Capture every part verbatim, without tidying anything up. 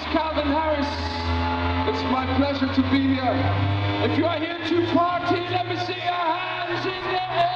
Calvin Harris. It's my pleasure to be here. If you are here to party, let me see your hands in the air.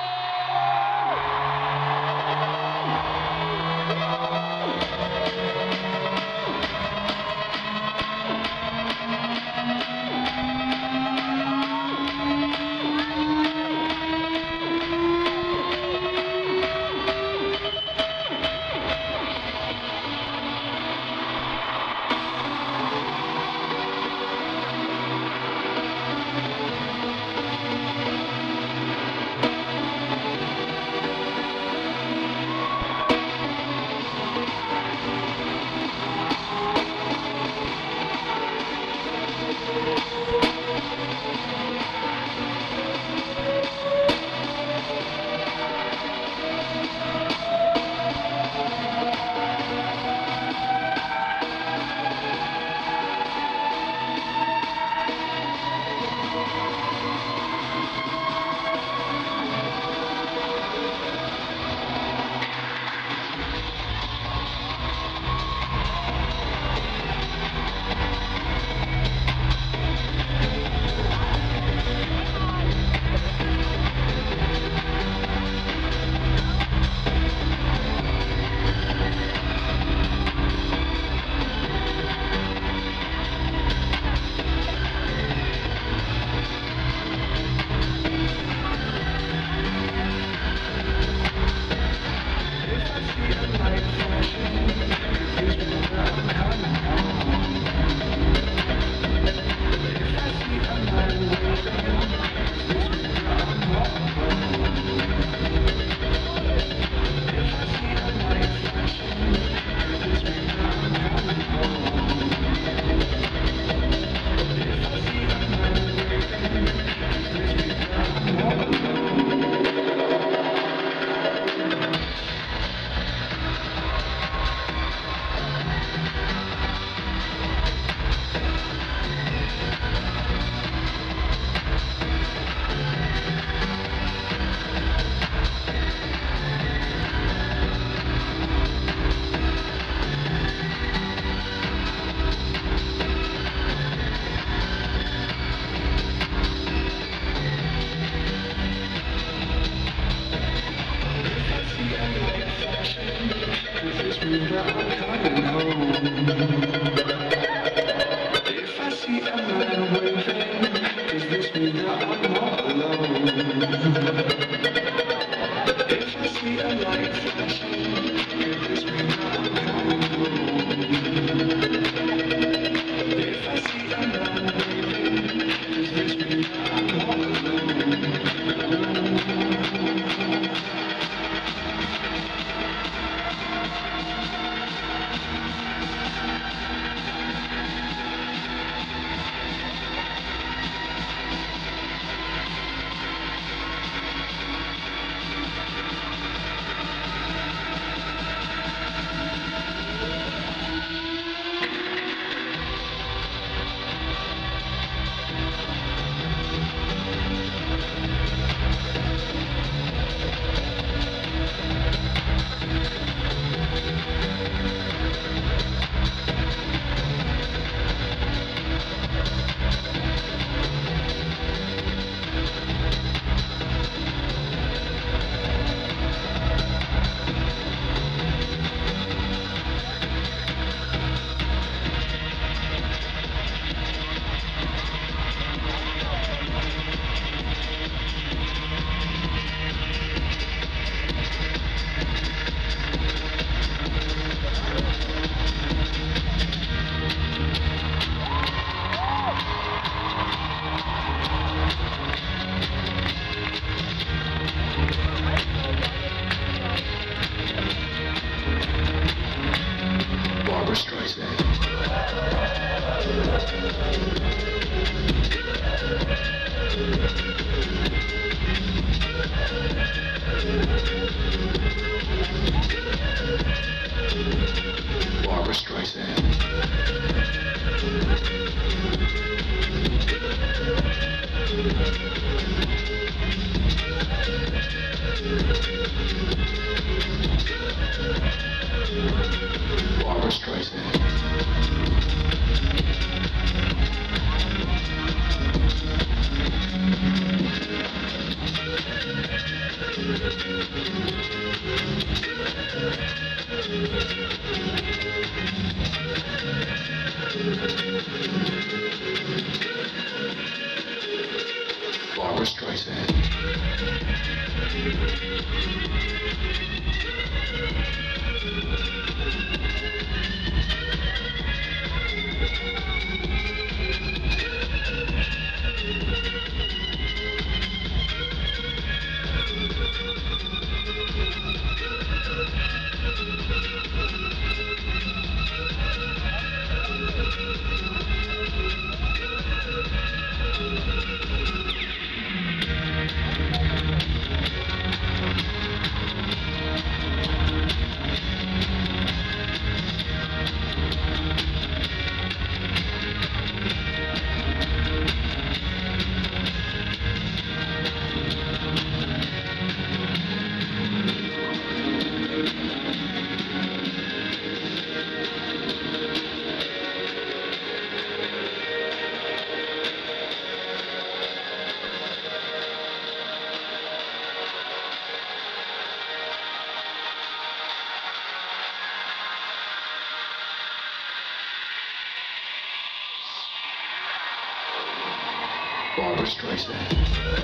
Barbra Streisand.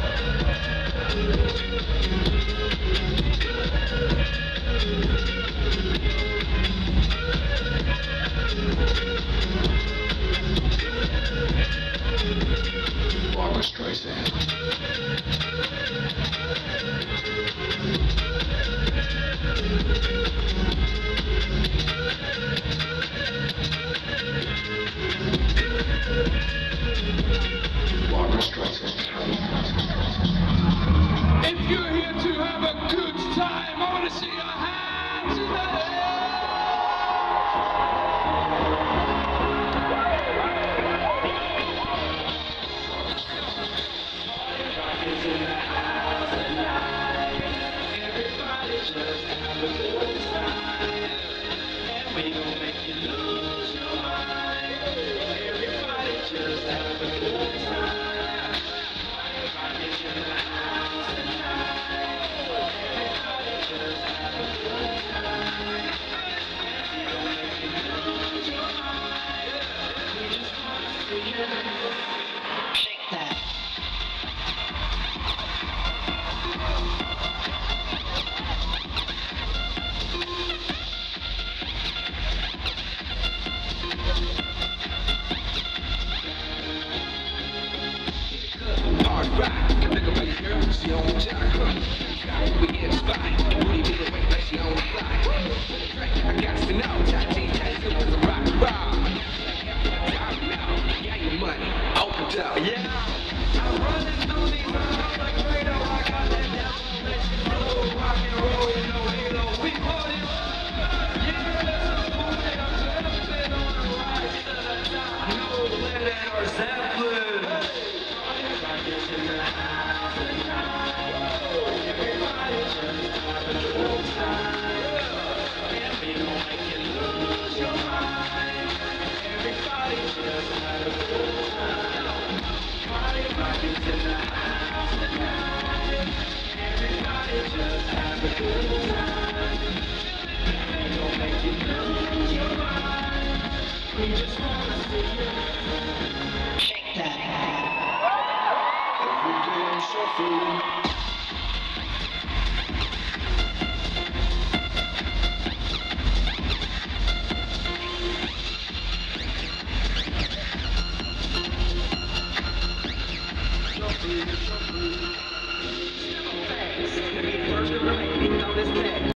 Barbra Streisand. Barbra Streisand. If you're here to have a good time, I want to see your hands in the air. Everybody's in the house tonight. Everybody just have a good time. And we gon' make you lose your mind. Everybody just have a good time. Everybody's in the house tonight. Everybody just have a good time. And we gon' make you lose your mind. We just wanna see you shake that. Hard rock, look at my girl, she on the jock. We get spot, booty be the way like she on the block. I got to know, Tati, Tati, was a rock, rock. Yeah, your money, open up. Yeah, I'm running through these lines like Fredo. I got that down, let you know, rock and roll, you know, halo. We party, yeah, that's a fool that I'm jumping on the rise to the top. No Lennon or Zeppelin. Everybody's in the house tonight. Everybody just have a good time. And we gon' make you lose your mind. Everybody just have a good time. Everybody's in the house tonight. Everybody just have a good time. We gon' make you lose your mind. We just wanna see you shake that. Shuffle. Shuffle, shuffle. Step on fast. Let me first, let me know this thing.